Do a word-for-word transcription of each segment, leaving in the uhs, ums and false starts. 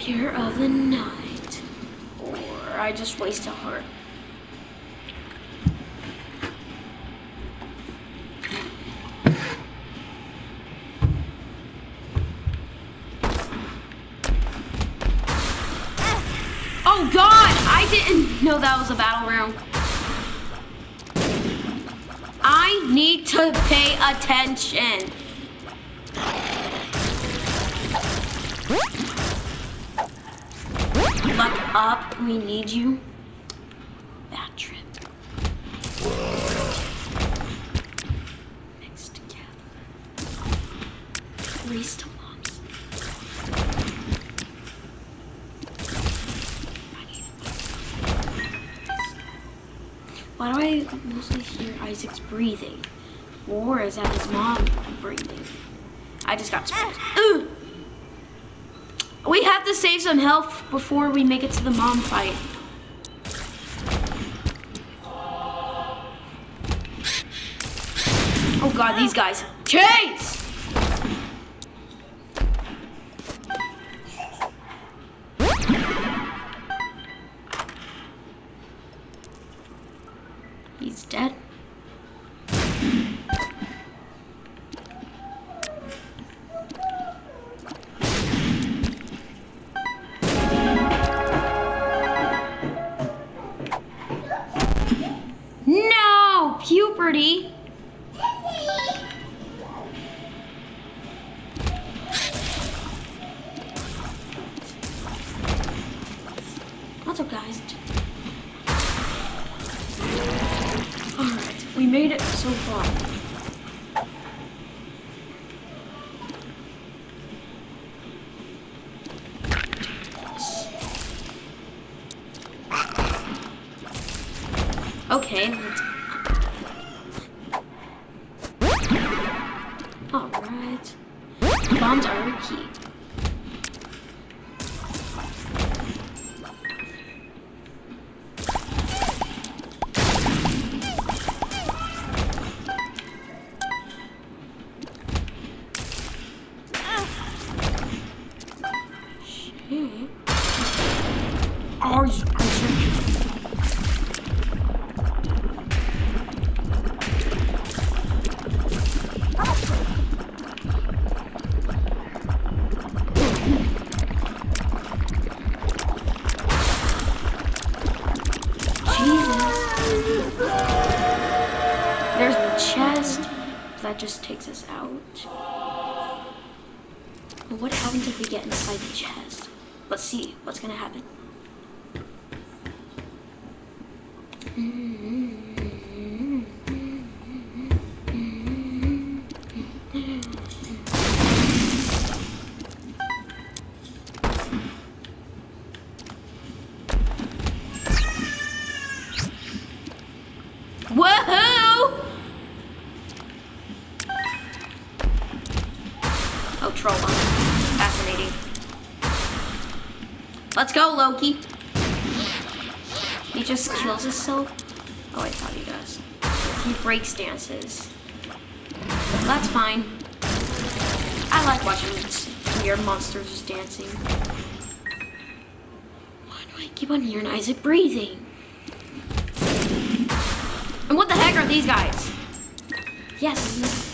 Fear of the night. Or I just waste a heart. Oh God, I didn't know that was a battle room. I need to pay attention. Luck up, we need you. Bad trip. Mixed together. Race to moms. Why do I mostly hear Isaac's breathing? Or is that his mom breathing? I just got surprised. Ugh. We have to save some health before we make it to the mom fight. Oh God, these guys. Chains! He's dead. No! Puberty! What's up, guys? Alright, we made it so far. Okay, let's... Alright. Bombs are a key. Shit. Are you... There's the chest. That just takes us out. But what happens if we get inside the chest? Let's see what's gonna happen. Woohoo! Oh, troll one. Fascinating. Let's go, Loki. He just kills himself. Oh, I thought he does. He breaks dances. That's fine. I like watching weird monsters dancing. Why do I keep on hearing Isaac breathing? And what the heck are these guys? Yes.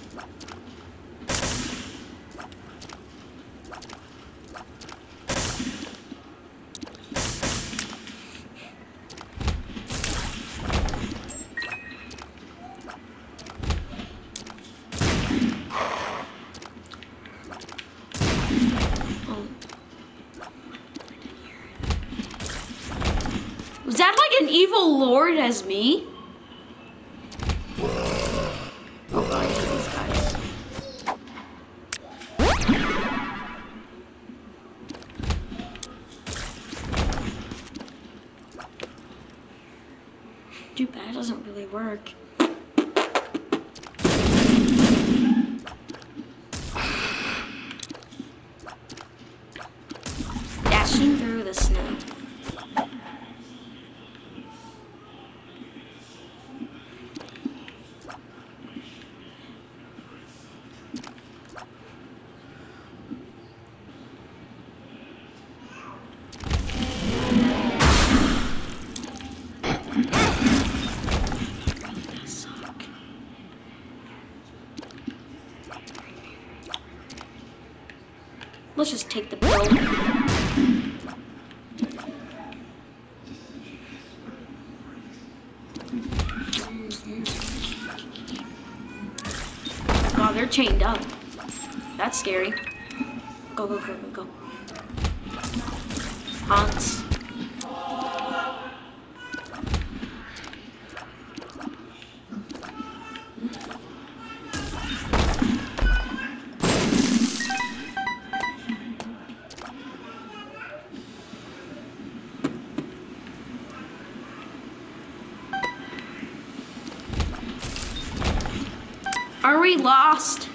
Was that like an evil lord as me? Oh God, I hate these guys. Too bad it doesn't really work. Dashing through the snow. Let's just take the pill. God, they're chained up. That's scary. Go, go, go, go, go. Hans. Are we lost?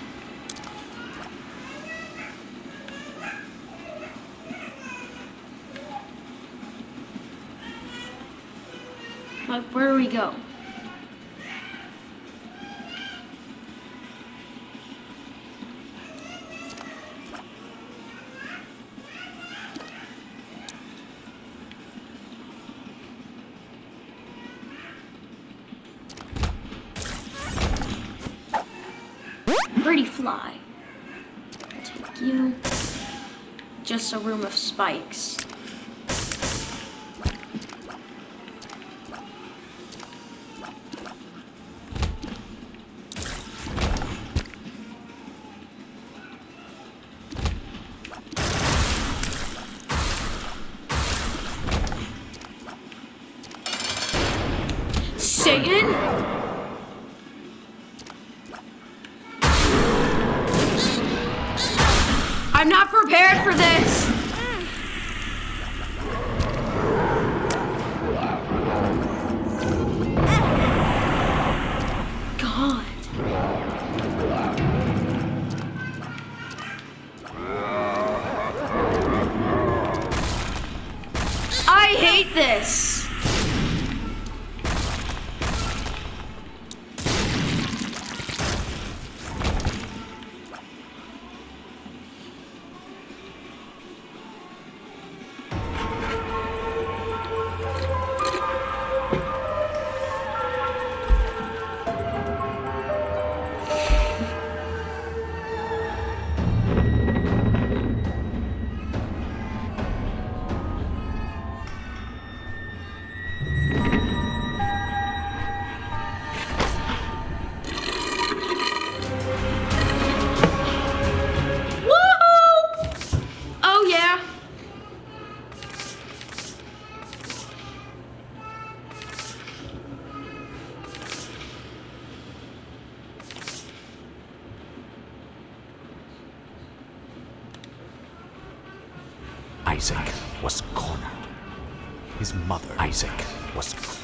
Like, where do we go? Pretty fly. I'll take you. Just a room of spikes. Satan? I'm not prepared for this. God. I hate this. Isaac was cornered. His mother, Isaac, was